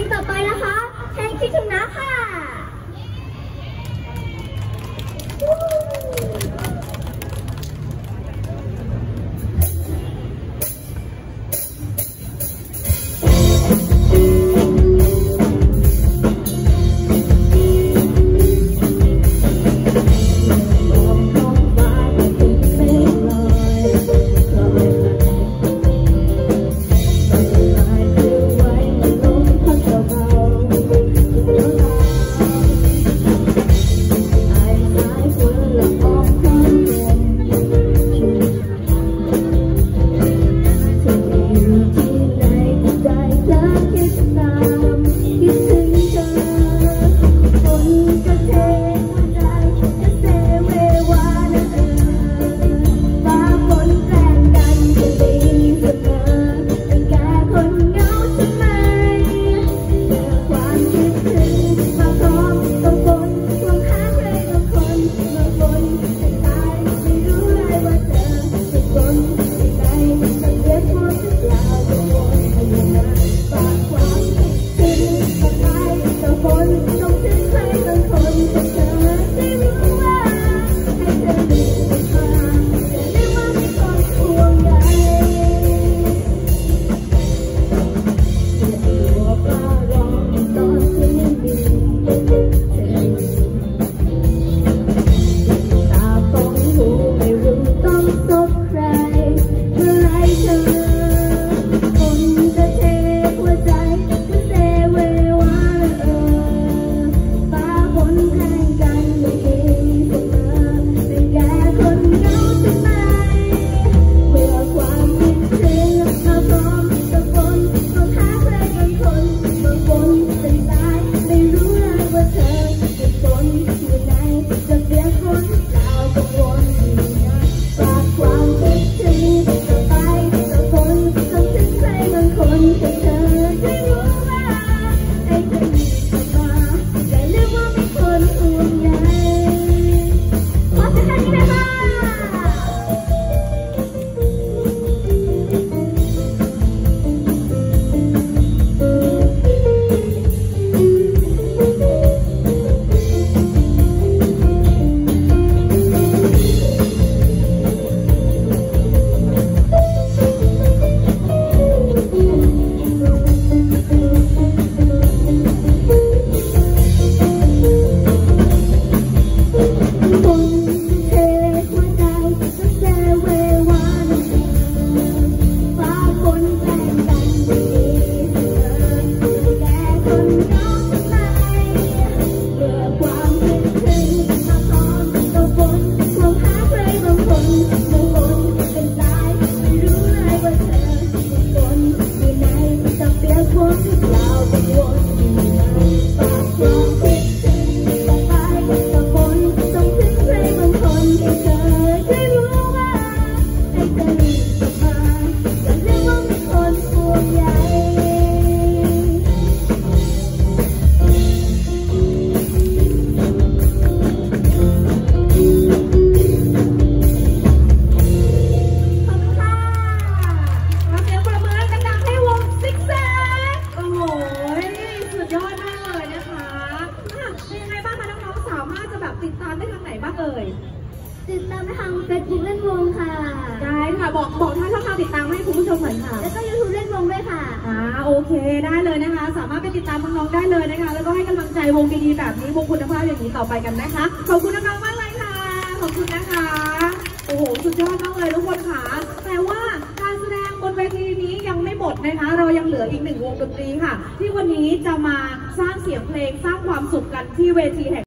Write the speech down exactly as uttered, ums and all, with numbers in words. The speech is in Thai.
ต่อไปนะคะเพลงคิดถึงนะค่ะติดตามได้ทางไหนบ้างเอ่ยติดตามได้ทางเฟซบุ๊กเล่นวงค่ะได้ค่ะบอกบอกท่านช่องทางติดตามให้คุณผู้ชมหน่อยค่ะแล้วก็ยูทูบเล่นวงด้วยค่ะอ่าโอเคได้เลยนะคะสามารถไปติดตามน้องๆได้เลยนะคะแล้วก็ให้กำลังใจวงดีๆแบบนี้วงคุณภาพอย่างนี้ต่อไปกันนะคะขอบคุณน้องๆมากเลยค่ะขอบคุณนะคะโอ้โหสุดยอดมากเลยทุกคนค่ะแต่ว่าการแสดงบนเวทีนี้ยังไม่หมดนะคะเรายังเหลืออีกหนึ่งวงดนตรีค่ะที่วันนี้จะมาสร้างเสียงเพลงสร้างความสุขกันที่เวทีแห่ง